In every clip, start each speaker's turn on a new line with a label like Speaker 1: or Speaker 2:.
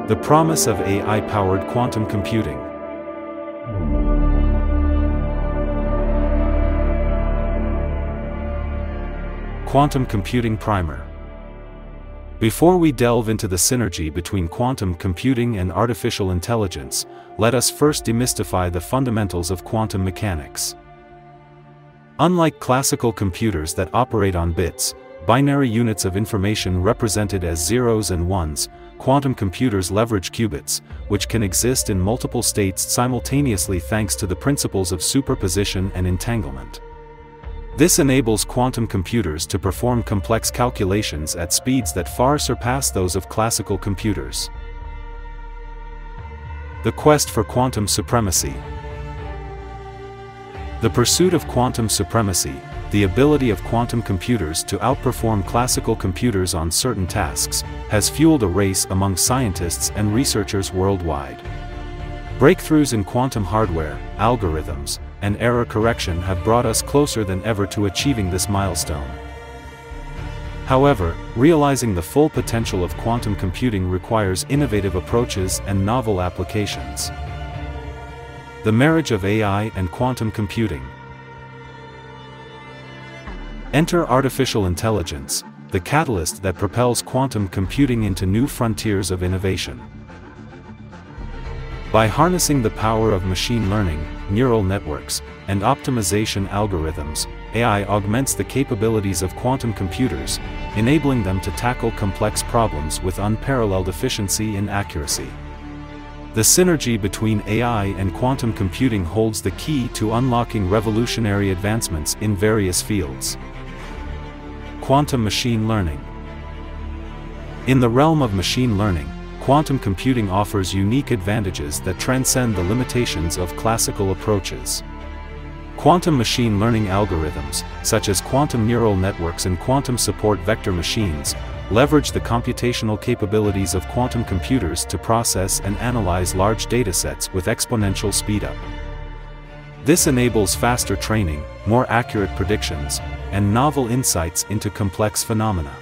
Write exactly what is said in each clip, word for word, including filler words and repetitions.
Speaker 1: The promise of A I-powered quantum computing. Quantum Computing Primer. Before we delve into the synergy between quantum computing and artificial intelligence, let us first demystify the fundamentals of quantum mechanics. Unlike classical computers that operate on bits, binary units of information represented as zeros and ones, quantum computers leverage qubits, which can exist in multiple states simultaneously thanks to the principles of superposition and entanglement. This enables quantum computers to perform complex calculations at speeds that far surpass those of classical computers. The quest for quantum supremacy. The pursuit of quantum supremacy, the ability of quantum computers to outperform classical computers on certain tasks, has fueled a race among scientists and researchers worldwide. Breakthroughs in quantum hardware, algorithms, and error correction have brought us closer than ever to achieving this milestone. However, realizing the full potential of quantum computing requires innovative approaches and novel applications. The marriage of A I and quantum computing. Enter artificial intelligence, the catalyst that propels quantum computing into new frontiers of innovation. By harnessing the power of machine learning, neural networks, and optimization algorithms, A I augments the capabilities of quantum computers, enabling them to tackle complex problems with unparalleled efficiency and accuracy. The synergy between A I and quantum computing holds the key to unlocking revolutionary advancements in various fields. Quantum machine learning. In the realm of machine learning, quantum computing offers unique advantages that transcend the limitations of classical approaches. Quantum machine learning algorithms, such as quantum neural networks and quantum support vector machines, leverage the computational capabilities of quantum computers to process and analyze large datasets with exponential speedup. This enables faster training, more accurate predictions, and novel insights into complex phenomena.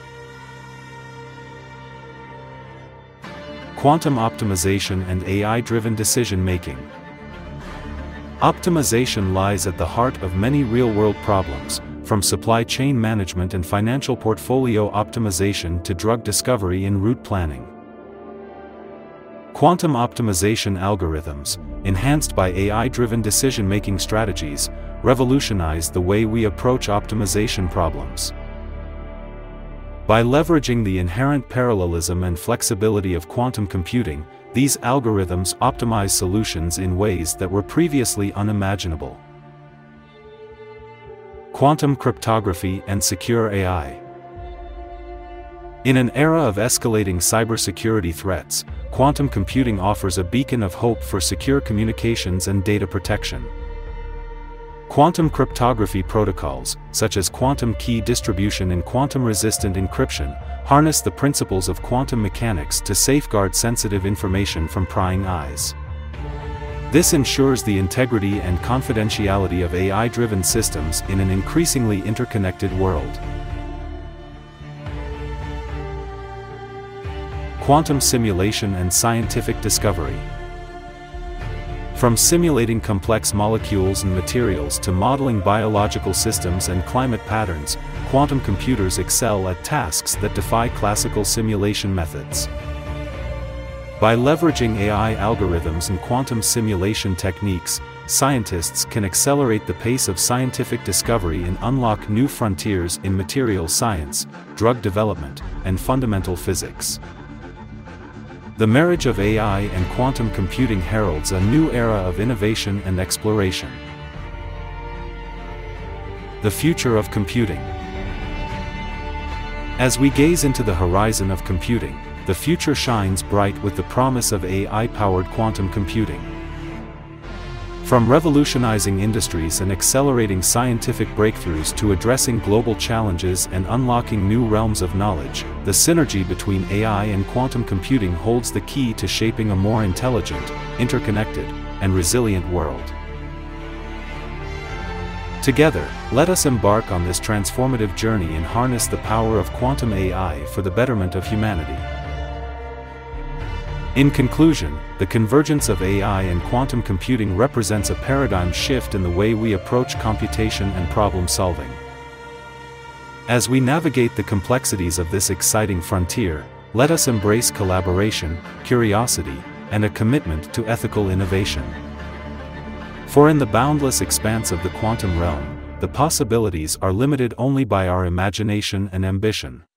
Speaker 1: Quantum optimization and A I-driven decision-making. Optimization lies at the heart of many real-world problems, from supply chain management and financial portfolio optimization to drug discovery and route planning. Quantum optimization algorithms, enhanced by A I-driven decision-making strategies, revolutionize the way we approach optimization problems. By leveraging the inherent parallelism and flexibility of quantum computing, these algorithms optimize solutions in ways that were previously unimaginable. Quantum cryptography and secure A I. In an era of escalating cybersecurity threats, quantum computing offers a beacon of hope for secure communications and data protection. Quantum cryptography protocols, such as quantum key distribution and quantum-resistant encryption, harness the principles of quantum mechanics to safeguard sensitive information from prying eyes. This ensures the integrity and confidentiality of A I-driven systems in an increasingly interconnected world. Quantum simulation and scientific discovery. From simulating complex molecules and materials to modeling biological systems and climate patterns, quantum computers excel at tasks that defy classical simulation methods. By leveraging A I algorithms and quantum simulation techniques, scientists can accelerate the pace of scientific discovery and unlock new frontiers in materials science, drug development, and fundamental physics. The marriage of A I and quantum computing heralds a new era of innovation and exploration. The future of computing. As we gaze into the horizon of computing, the future shines bright with the promise of A I-powered quantum computing. From revolutionizing industries and accelerating scientific breakthroughs to addressing global challenges and unlocking new realms of knowledge, the synergy between A I and quantum computing holds the key to shaping a more intelligent, interconnected, and resilient world. Together, let us embark on this transformative journey and harness the power of quantum A I for the betterment of humanity. In conclusion, the convergence of A I and quantum computing represents a paradigm shift in the way we approach computation and problem solving. As we navigate the complexities of this exciting frontier, let us embrace collaboration, curiosity, and a commitment to ethical innovation. For in the boundless expanse of the quantum realm, the possibilities are limited only by our imagination and ambition.